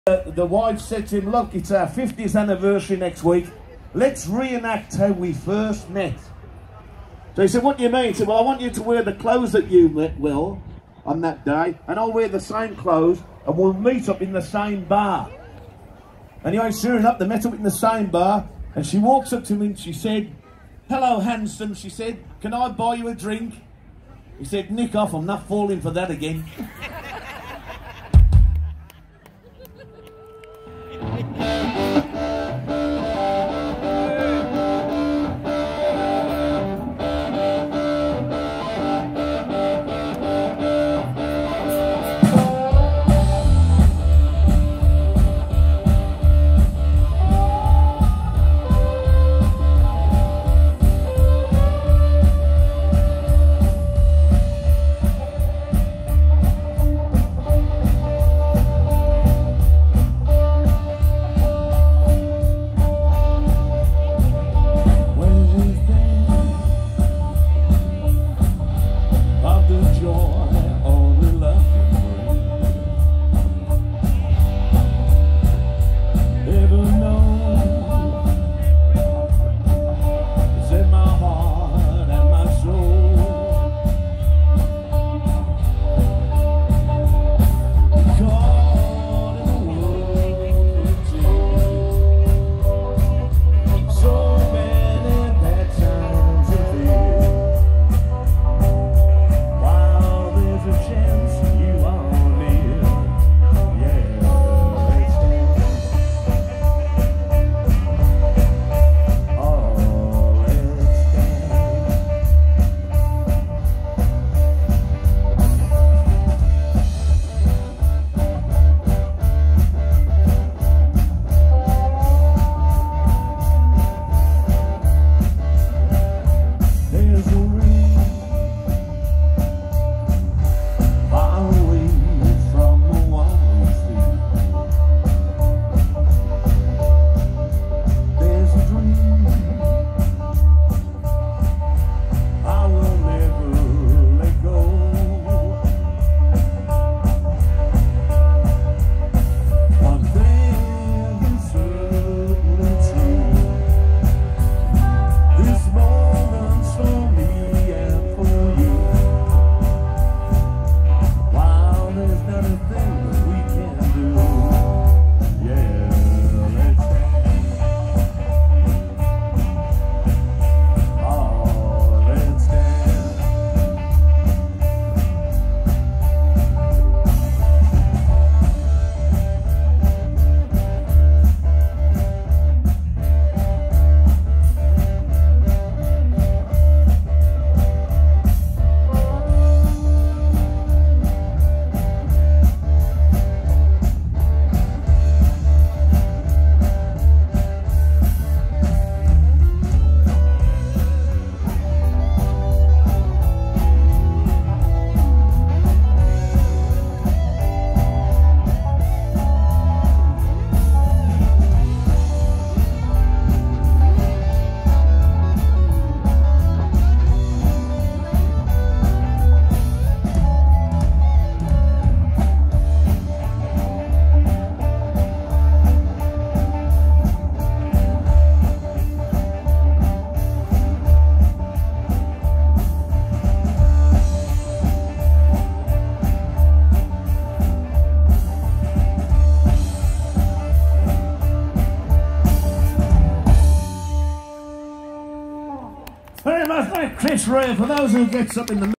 The wife said to him, look, it's our 50th anniversary next week. Let's reenact how we first met. So he said, what do you mean? He said, well, I want you to wear the clothes that you will on that day, and I'll wear the same clothes, and we'll meet up in the same bar. Anyway, sure enough, they met up in the same bar, and she walks up to him and she said, hello, handsome, she said, can I buy you a drink? He said, nick off, I'm not falling for that again. Very much like Chris Ray, for those who get up in the